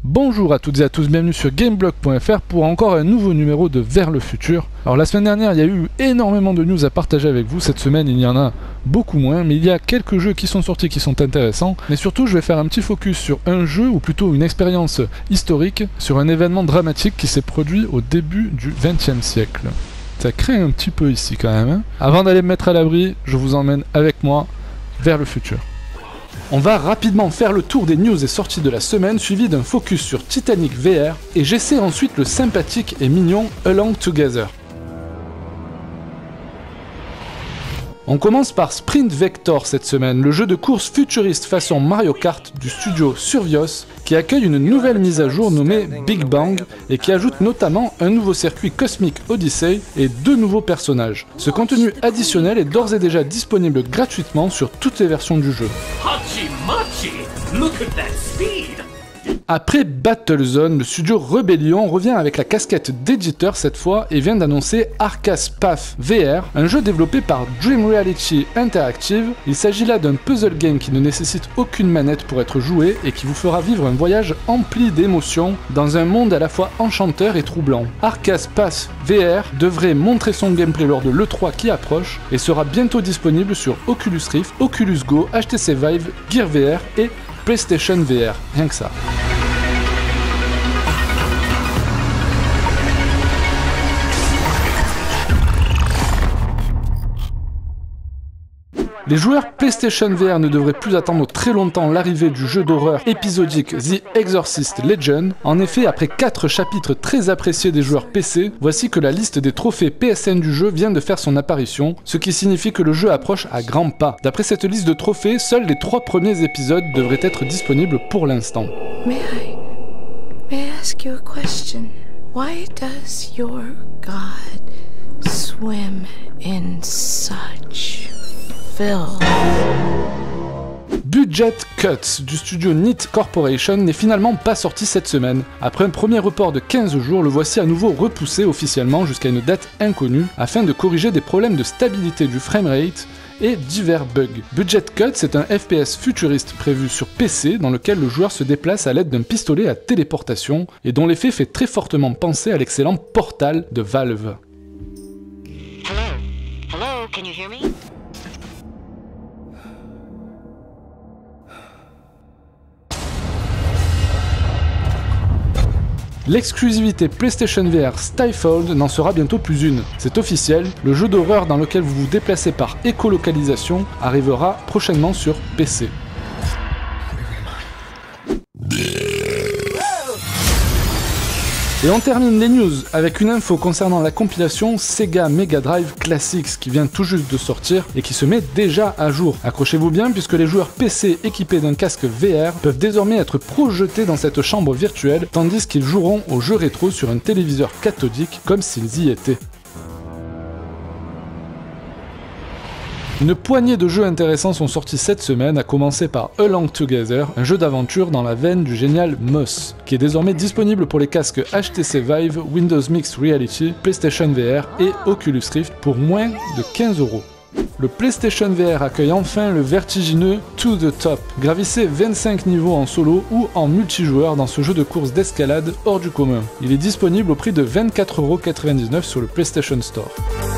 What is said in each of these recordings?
Bonjour à toutes et à tous, bienvenue sur Gameblog.fr pour encore un nouveau numéro de Vers le futur. Alors la semaine dernière il y a eu énormément de news à partager avec vous, cette semaine il y en a beaucoup moins, mais il y a quelques jeux qui sont sortis qui sont intéressants, mais surtout je vais faire un petit focus sur un jeu, ou plutôt une expérience historique, sur un événement dramatique qui s'est produit au début du XXe siècle. Ça craint un petit peu ici quand même. Avant d'aller me mettre à l'abri, je vous emmène avec moi vers le futur. On va rapidement faire le tour des news et sorties de la semaine, suivi d'un focus sur Titanic VR, et j'essaie ensuite le sympathique et mignon Along Together. On commence par Sprint Vector cette semaine, le jeu de course futuriste façon Mario Kart du studio Survios, qui accueille une nouvelle mise à jour nommée Big Bang et qui ajoute notamment un nouveau circuit Cosmic Odyssey et 2 nouveaux personnages. Ce contenu additionnel est d'ores et déjà disponible gratuitement sur toutes les versions du jeu. Look at that speed. Après Battlezone, le studio Rebellion revient avec la casquette d'éditeur cette fois et vient d'annoncer Arcas Path VR, un jeu développé par Dream Reality Interactive. Il s'agit là d'un puzzle game qui ne nécessite aucune manette pour être joué et qui vous fera vivre un voyage empli d'émotions dans un monde à la fois enchanteur et troublant. Arcas Path VR devrait montrer son gameplay lors de l'E3 qui approche et sera bientôt disponible sur Oculus Rift, Oculus Go, HTC Vive, Gear VR et PlayStation VR, rien que ça. Les joueurs PlayStation VR ne devraient plus attendre très longtemps l'arrivée du jeu d'horreur épisodique The Exorcist Legion. En effet, après 4 chapitres très appréciés des joueurs PC, voici que la liste des trophées PSN du jeu vient de faire son apparition, ce qui signifie que le jeu approche à grands pas. D'après cette liste de trophées, seuls les 3 premiers épisodes devraient être disponibles pour l'instant. May I ask you a question? Why does your God swim in such Budget Cuts du studio Neat Corporation n'est finalement pas sorti cette semaine. Après un premier report de 15 jours, le voici à nouveau repoussé officiellement jusqu'à une date inconnue afin de corriger des problèmes de stabilité du framerate et divers bugs. Budget Cuts est un FPS futuriste prévu sur PC dans lequel le joueur se déplace à l'aide d'un pistolet à téléportation et dont l'effet fait très fortement penser à l'excellent Portal de Valve. Hello, can you hear me? L'exclusivité PlayStation VR Stifled n'en sera bientôt plus une. C'est officiel, le jeu d'horreur dans lequel vous vous déplacez par écolocalisation arrivera prochainement sur PC. Et on termine les news avec une info concernant la compilation Sega Mega Drive Classics qui vient tout juste de sortir et qui se met déjà à jour. Accrochez-vous bien puisque les joueurs PC équipés d'un casque VR peuvent désormais être projetés dans cette chambre virtuelle tandis qu'ils joueront aux jeux rétro sur un téléviseur cathodique comme s'ils y étaient. Une poignée de jeux intéressants sont sortis cette semaine, à commencer par Along Together, un jeu d'aventure dans la veine du génial Moss, qui est désormais disponible pour les casques HTC Vive, Windows Mixed Reality, PlayStation VR et Oculus Rift pour moins de 15 €. Le PlayStation VR accueille enfin le vertigineux To The Top. Gravissez 25 niveaux en solo ou en multijoueur dans ce jeu de course d'escalade hors du commun. Il est disponible au prix de 24,99 € sur le PlayStation Store.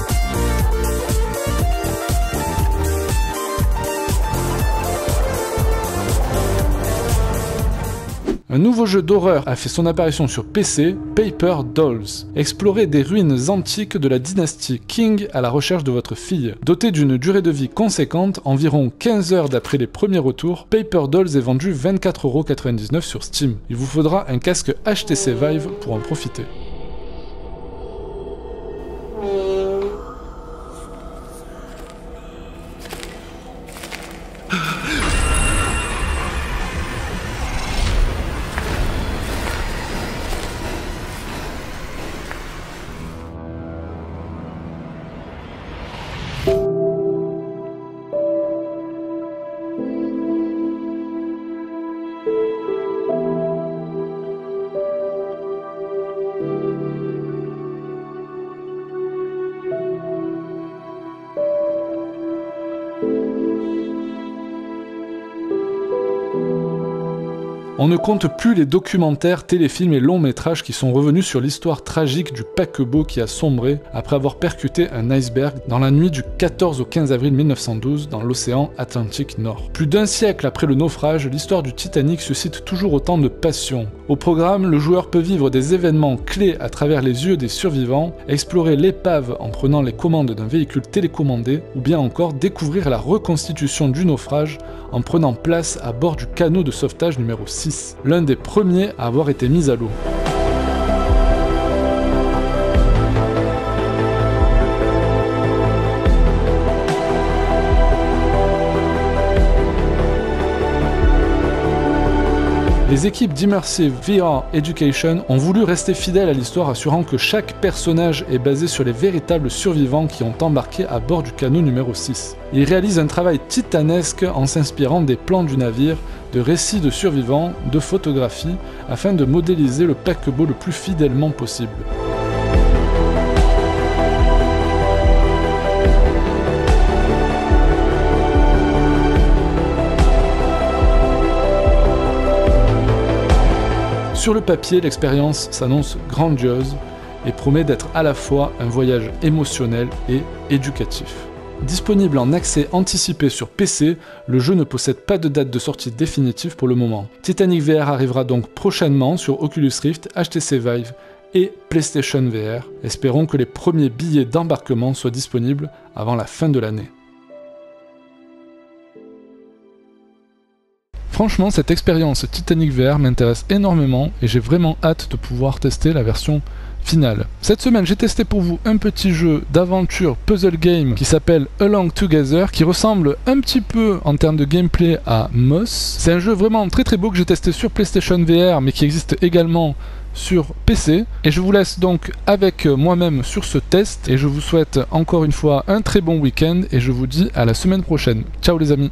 Un nouveau jeu d'horreur a fait son apparition sur PC, Paper Dolls. Explorez des ruines antiques de la dynastie Qing à la recherche de votre fille. Doté d'une durée de vie conséquente, environ 15 heures d'après les premiers retours, Paper Dolls est vendu 24,99 € sur Steam. Il vous faudra un casque HTC Vive pour en profiter. On ne compte plus les documentaires, téléfilms et longs métrages qui sont revenus sur l'histoire tragique du paquebot qui a sombré après avoir percuté un iceberg dans la nuit du 14 au 15 avril 1912 dans l'océan Atlantique Nord. Plus d'un siècle après le naufrage, l'histoire du Titanic suscite toujours autant de passion. Au programme, le joueur peut vivre des événements clés à travers les yeux des survivants, explorer l'épave en prenant les commandes d'un véhicule télécommandé, ou bien encore découvrir la reconstitution du naufrage en prenant place à bord du canot de sauvetage numéro 6, l'un des premiers à avoir été mis à l'eau. Les équipes d'Immersive VR Education ont voulu rester fidèles à l'histoire, assurant que chaque personnage est basé sur les véritables survivants qui ont embarqué à bord du canot numéro 6. Ils réalisent un travail titanesque en s'inspirant des plans du navire, de récits de survivants, de photographies, afin de modéliser le paquebot le plus fidèlement possible. Sur le papier, l'expérience s'annonce grandiose et promet d'être à la fois un voyage émotionnel et éducatif. Disponible en accès anticipé sur PC, le jeu ne possède pas de date de sortie définitive pour le moment. Titanic VR arrivera donc prochainement sur Oculus Rift, HTC Vive et PlayStation VR. Espérons que les premiers billets d'embarquement soient disponibles avant la fin de l'année. Franchement, cette expérience Titanic VR m'intéresse énormément et j'ai vraiment hâte de pouvoir tester la version finale. Cette semaine, j'ai testé pour vous un petit jeu d'aventure puzzle game qui s'appelle Along Together, qui ressemble un petit peu en termes de gameplay à Moss. C'est un jeu vraiment très beau que j'ai testé sur PlayStation VR mais qui existe également sur PC. Et je vous laisse donc avec moi-même sur ce test et je vous souhaite encore une fois un très bon week-end et je vous dis à la semaine prochaine. Ciao les amis.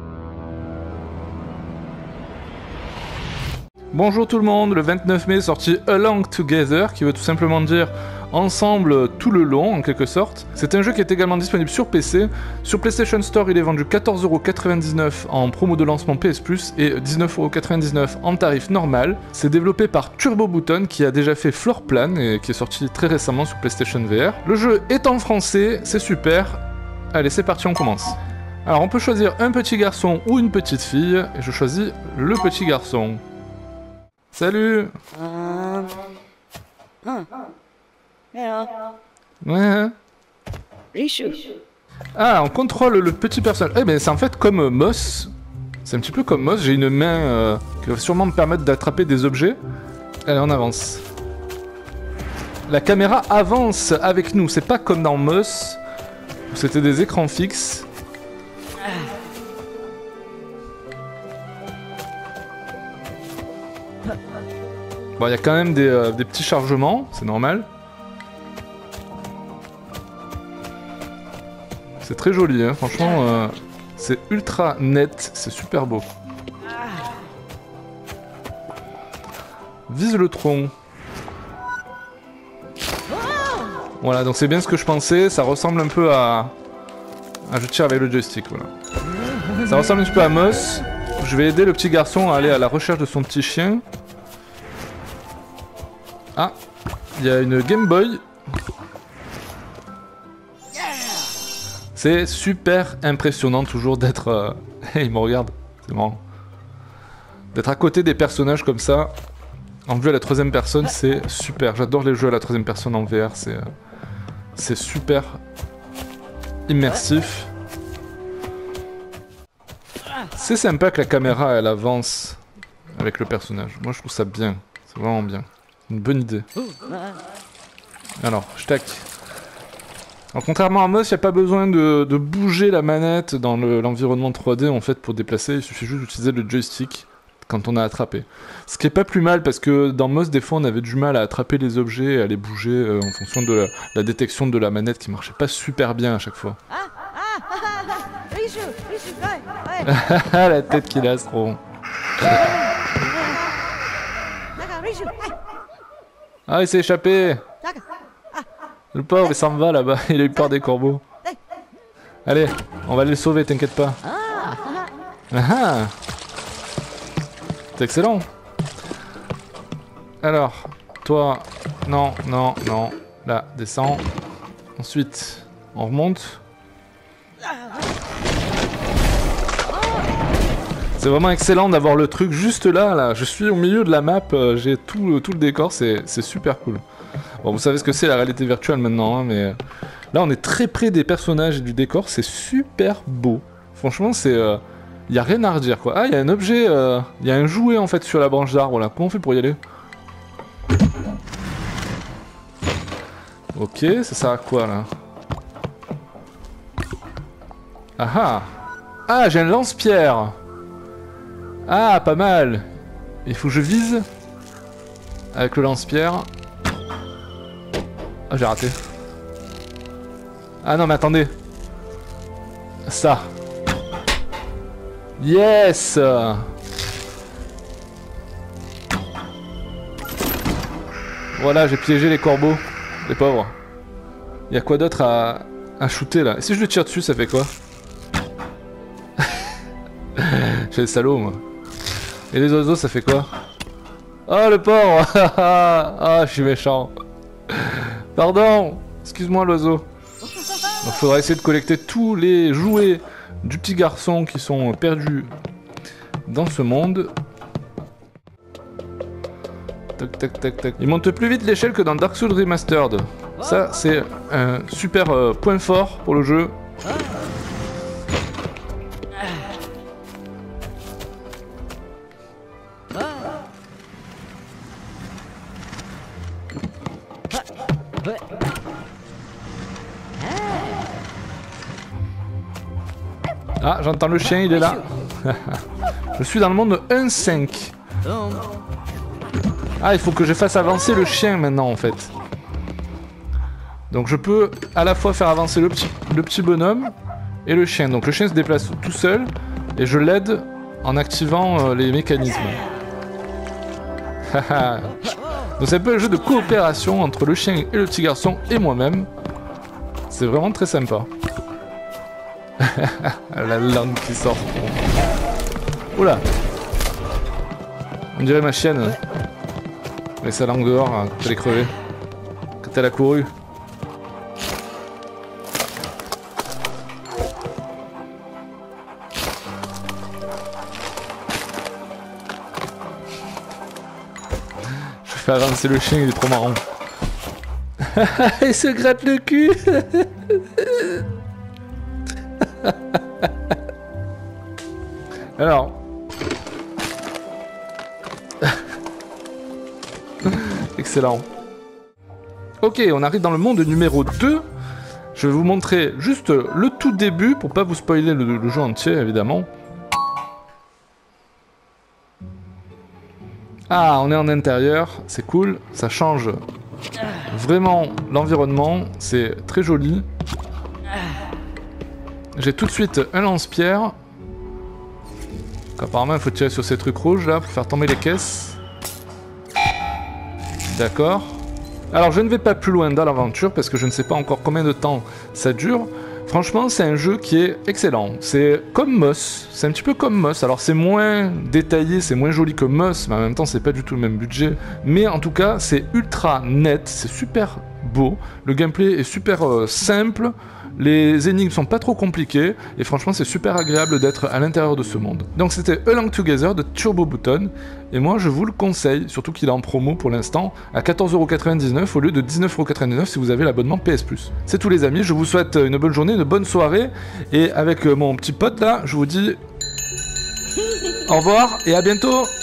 Bonjour tout le monde, le 29 mai est sorti Along Together, qui veut tout simplement dire ensemble tout le long en quelque sorte. C'est un jeu qui est également disponible sur PC. Sur PlayStation Store, il est vendu 14,99€ en promo de lancement PS Plus et 19,99€ en tarif normal. C'est développé par Turbo Button qui a déjà fait Floor Plan et qui est sorti très récemment sur PlayStation VR. Le jeu est en français, c'est super. Allez, c'est parti, on commence. Alors on peut choisir un petit garçon ou une petite fille, et je choisis le petit garçon. Salut. Ouais. Ah, on contrôle le petit personnage. Eh ben c'est en fait comme Moss. C'est un petit peu comme Moss. J'ai une main qui va sûrement me permettre d'attraper des objets. Allez, on avance. La caméra avance avec nous. C'est pas comme dans Moss où c'était des écrans fixes. Bon, il y a quand même des petits chargements, c'est normal. C'est très joli, hein, franchement, c'est ultra net, c'est super beau. Vise le tronc. Voilà, donc c'est bien ce que je pensais, ça ressemble un peu à... je tire avec le joystick, voilà. Ça ressemble un petit peu à Moss. Je vais aider le petit garçon à aller à la recherche de son petit chien. Ah, il y a une Game Boy. C'est super impressionnant toujours d'être... il me regarde, c'est marrant. D'être à côté des personnages comme ça, en vue à la troisième personne, c'est super. J'adore les jeux à la troisième personne en VR, c'est super immersif. C'est sympa que la caméra elle avance avec le personnage. Moi je trouve ça bien, c'est vraiment bien. Une bonne idée. Alors, je tac. Alors, contrairement à Moss, il n'y a pas besoin de bouger la manette dans l'environnement 3D en fait pour déplacer, il suffit juste d'utiliser le joystick quand on a attrapé. Ce qui est pas plus mal parce que dans Moss, des fois on avait du mal à attraper les objets et à les bouger en fonction de la détection de la manette qui marchait pas super bien à chaque fois. La tête qu'il a, c'est trop bon. Ah, il s'est échappé. Le pauvre, il s'en va là-bas, il a eu peur des corbeaux. Allez, on va les sauver, t'inquiète pas. Ah, c'est excellent. Alors, toi, non, non, non. Là, descends. Ensuite, on remonte. C'est vraiment excellent d'avoir le truc juste là, là. Je suis au milieu de la map, j'ai tout le décor, c'est super cool. Bon, vous savez ce que c'est la réalité virtuelle maintenant, hein, mais là on est très près des personnages et du décor, c'est super beau. Franchement, c'est... y a rien à redire, quoi. Ah, il y a un objet, il y a un jouet en fait sur la branche d'arbre, là. Comment on fait pour y aller? Ok, ça sert à quoi, là? Ah ah! Ah, j'ai un lance-pierre! Ah, pas mal! Il faut que je vise avec le lance-pierre. Ah, j'ai raté. Ah non, mais attendez. Ça. Yes! Voilà, j'ai piégé les corbeaux. Les pauvres. Il y a quoi d'autre à shooter là? Et si je le tire dessus, ça fait quoi? J'ai le salaud, moi. Et les oiseaux, ça fait quoi? Oh, le pauvre. Ah, je suis méchant. Pardon. Excuse-moi, l'oiseau. Donc, faudra essayer de collecter tous les jouets du petit garçon qui sont perdus dans ce monde. Tac, tac, tac, tac. Il monte plus vite l'échelle que dans Dark Souls Remastered. Ça, c'est un super point fort pour le jeu. Ah, j'entends le chien, il est là. Je suis dans le monde 1.5. Ah, il faut que je fasse avancer le chien maintenant, en fait. Donc je peux à la fois faire avancer le petit bonhomme et le chien. Donc le chien se déplace tout seul et je l'aide en activant les mécanismes. Donc c'est un peu un jeu de coopération entre le chien et le petit garçon et moi-même. C'est vraiment très sympa. La langue qui sort. Oula. On dirait ma chienne. Avec sa langue dehors quand elle est crevée. Quand elle a couru. Je fais avancer le chien, il est trop marrant. Il se gratte le cul. Alors. Excellent. Ok, on arrive dans le monde numéro 2. Je vais vous montrer juste le tout début pour pas vous spoiler le jeu entier, évidemment. Ah, on est en intérieur, c'est cool, ça change vraiment l'environnement, c'est très joli. J'ai tout de suite un lance-pierre. Apparemment, il faut tirer sur ces trucs rouges là pour faire tomber les caisses. D'accord. Alors, je ne vais pas plus loin dans l'aventure parce que je ne sais pas encore combien de temps ça dure. Franchement, c'est un jeu qui est excellent. C'est comme Moss. C'est un petit peu comme Moss. Alors, c'est moins détaillé, c'est moins joli que Moss, mais en même temps, c'est pas du tout le même budget. Mais en tout cas, c'est ultra net, c'est super beau. Le gameplay est super simple. Les énigmes sont pas trop compliquées et franchement c'est super agréable d'être à l'intérieur de ce monde. Donc c'était Along Together de Turbo Button et moi je vous le conseille, surtout qu'il est en promo pour l'instant à 14,99€ au lieu de 19,99€ si vous avez l'abonnement PS Plus. C'est tout les amis, je vous souhaite une bonne journée, une bonne soirée et avec mon petit pote là, je vous dis au revoir et à bientôt.